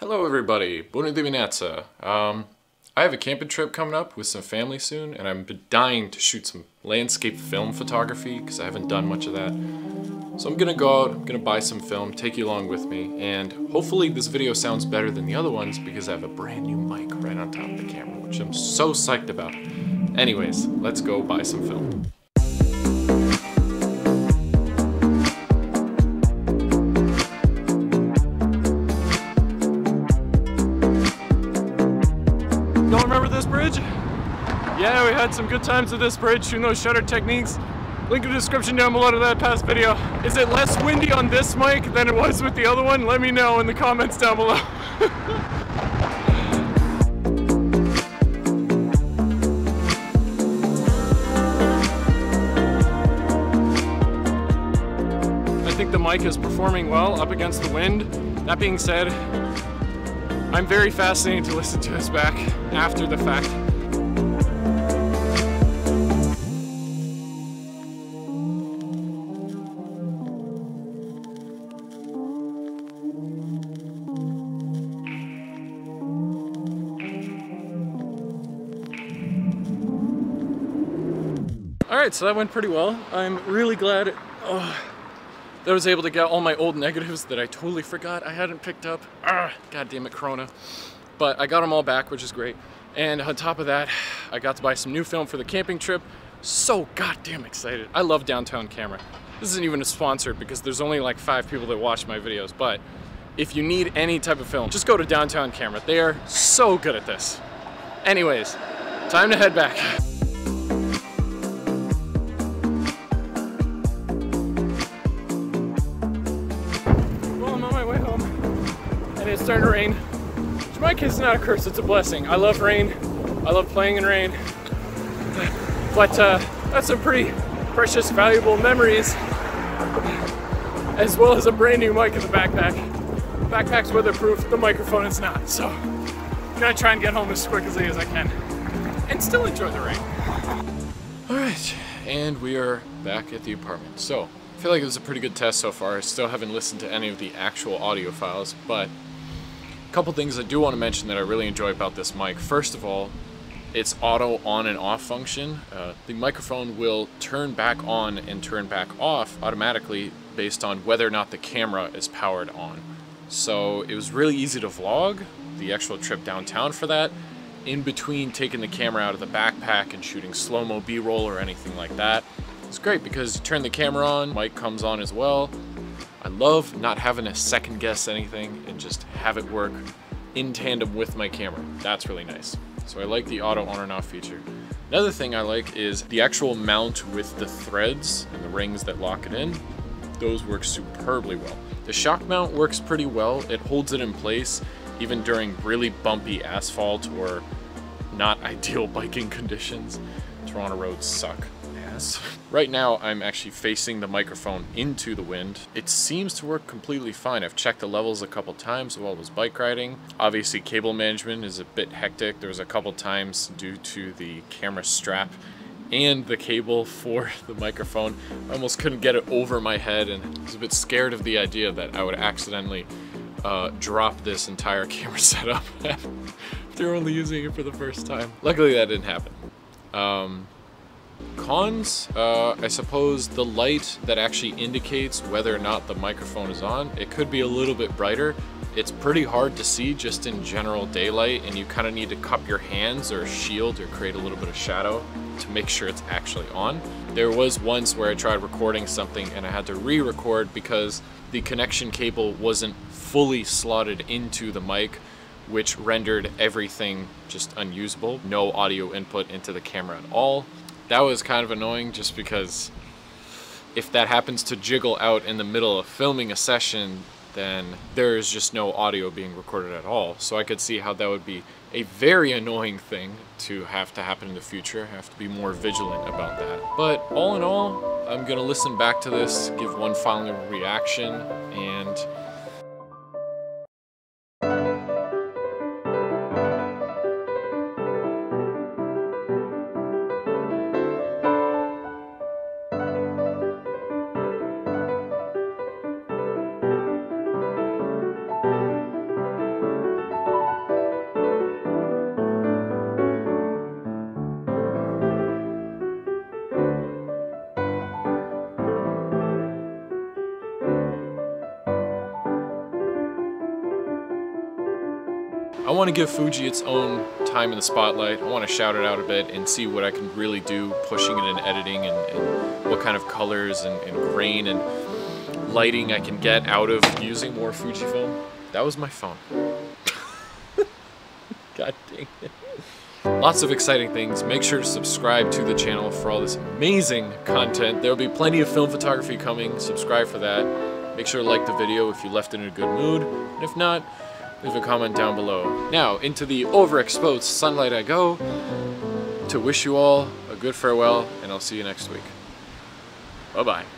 Hello everybody, Bună dimineața. I have a camping trip coming up with some family soon, and I've been dying to shoot some landscape film photography because I haven't done much of that. So I'm gonna go out, I'm gonna buy some film, take you along with me, and hopefully this video sounds better than the other ones because I have a brand new mic right on top of the camera, which I'm so psyched about. Anyways, let's go buy some film. Don't remember this bridge? Yeah, we had some good times with this bridge, shooting those shutter techniques. Link in the description down below to that past video. Is it less windy on this mic than it was with the other one? Let me know in the comments down below. I think the mic is performing well up against the wind. That being said, I'm very fascinated to listen to us back after the fact. Alright, so that went pretty well. I'm really glad that I was able to get all my old negatives that I totally forgot I hadn't picked up. God damn it, Corona. But I got them all back, which is great. And on top of that, I got to buy some new film for the camping trip. So goddamn excited. I love Downtown Camera. This isn't even a sponsor because there's only like 5 people that watch my videos, but if you need any type of film, just go to Downtown Camera. They are so good at this. Anyways, time to head back. It's starting to rain, which in my case is not a curse, it's a blessing. I love rain, I love playing in rain, but that's some pretty precious, valuable memories, as well as a brand new mic in the backpack. The backpack's weatherproof, the microphone is not, so I'm gonna try and get home as quickly as I can, and still enjoy the rain. Alright, and we are back at the apartment. So, I feel like it was a pretty good test so far. I still haven't listened to any of the actual audio files, but a couple things I do want to mention that I really enjoy about this mic. First of all, its auto on and off function. The microphone will turn back on and turn back off automatically based on whether or not the camera is powered on. So it was really easy to vlog the actual trip downtown for that, in between taking the camera out of the backpack and shooting slow-mo B-roll or anything like that. It's great because you turn the camera on, mic comes on as well. I love not having to second guess anything and just have it work in tandem with my camera. That's really nice. So I like the auto on and off feature. Another thing I like is the actual mount with the threads and the rings that lock it in. Those work superbly well. The shock mount works pretty well. It holds it in place even during really bumpy asphalt or not ideal biking conditions. Toronto roads suck. Right now I'm actually facing the microphone into the wind. It seems to work completely fine. I've checked the levels a couple times while I was bike riding. Obviously cable management is a bit hectic. There was a couple times due to the camera strap and the cable for the microphone. I almost couldn't get it over my head and I was a bit scared of the idea that I would accidentally drop this entire camera setup after only using it for the first time. Luckily that didn't happen. Cons, I suppose the light that actually indicates whether or not the microphone is on, it could be a little bit brighter. It's pretty hard to see just in general daylight, and you kind of need to cup your hands or shield or create a little bit of shadow to make sure it's actually on. There was once where I tried recording something and I had to re-record because the connection cable wasn't fully slotted into the mic, which rendered everything just unusable. No audio input into the camera at all. That was kind of annoying just because if that happens to jiggle out in the middle of filming a session, then there is just no audio being recorded at all. So I could see how that would be a very annoying thing to happen in the future. I have to be more vigilant about that. But all in all, I'm gonna listen back to this, give one final reaction, and I want to give Fuji its own time in the spotlight. I want to shout it out a bit and see what I can really do pushing it in editing and what kind of colors and grain and lighting I can get out of using more Fujifilm. That was my phone. God dang it. Lots of exciting things. Make sure to subscribe to the channel for all this amazing content. There will be plenty of film photography coming. Subscribe for that. Make sure to like the video if you left it in a good mood. And if not, leave a comment down below. Now, into the overexposed sunlight I go to wish you all a good farewell, and I'll see you next week. Bye-bye.